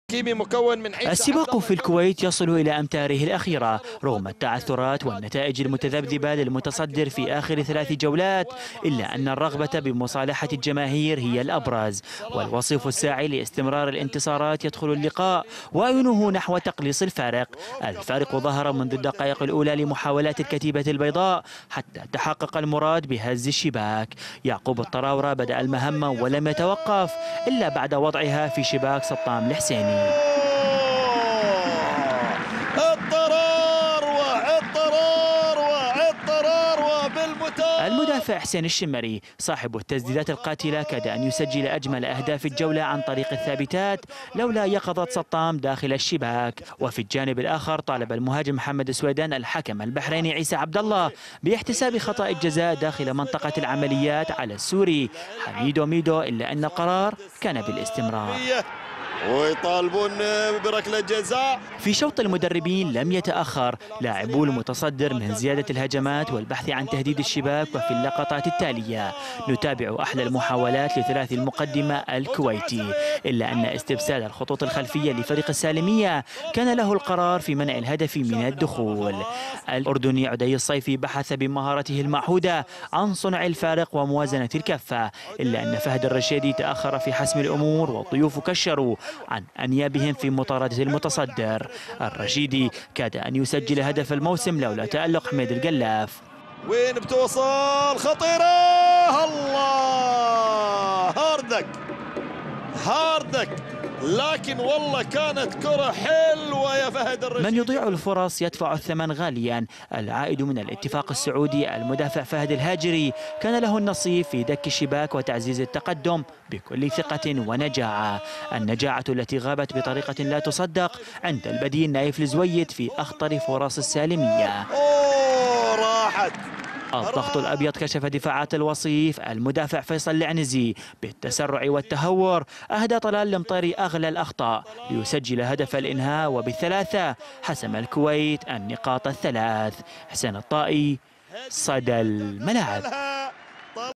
مكون من السباق في الكويت يصل إلى أمتاره الأخيرة رغم التعثرات والنتائج المتذبذبة للمتصدر في آخر 3 جولات، إلا أن الرغبة بمصالحة الجماهير هي الأبرز، والوصيف الساعي لاستمرار الانتصارات يدخل اللقاء وعينه نحو تقليص الفارق. الفارق ظهر منذ الدقائق الأولى لمحاولات الكتيبة البيضاء حتى تحقق المراد بهز الشباك. يعقوب الطراورة بدأ المهمة ولم يتوقف إلا بعد وضعها في شباك سطام الحسيني. المدافع حسين الشمري صاحب التسديدات القاتلة كاد أن يسجل أجمل أهداف الجولة عن طريق الثابتات لولا يقظة سطام داخل الشباك. وفي الجانب الآخر طالب المهاجم محمد السويدان الحكم البحريني عيسى عبد الله باحتساب خطأ الجزاء داخل منطقة العمليات على السوري حميدو ميدو، إلا أن القرار كان بالاستمرار ويطالبون بركلة جزاء. في شوط المدربين لم يتأخر لاعبو المتصدر من زيادة الهجمات والبحث عن تهديد الشباك. وفي اللقطات التالية نتابع أحلى المحاولات لثلاثي المقدمة الكويتي، إلا أن استبسال الخطوط الخلفية لفريق السالمية كان له القرار في منع الهدف من الدخول. الأردني عدي الصيفي بحث بمهارته المعهودة عن صنع الفارق وموازنة الكفة، إلا أن فهد الرشيدي تأخر في حسم الأمور والضيوف كشروا عن أنيابهم في مطاردة المتصدر. الرشيدي كاد أن يسجل هدف الموسم لولا تألق حميد القلاف. وين بتوصل خطيرة، الله هاردك لكن والله كانت كرة حلوة يا فهد الرشيدي. من يضيع الفرص يدفع الثمن غاليا. العائد من الاتفاق السعودي المدافع فهد الهاجري كان له النصيب في دك الشباك وتعزيز التقدم بكل ثقة ونجاعة. النجاعة التي غابت بطريقة لا تصدق عند البديل نايف الزويد في أخطر فرص السالمية. راحت. الضغط الأبيض كشف دفاعات الوصيف المدافع فيصل العنزي بالتسرع والتهور. أهدى طلال المطيري أغلى الأخطاء ليسجل هدف الإنهاء، وبالثلاثة حسم الكويت النقاط الثلاث. حسين الطائي، صدى الملاعب.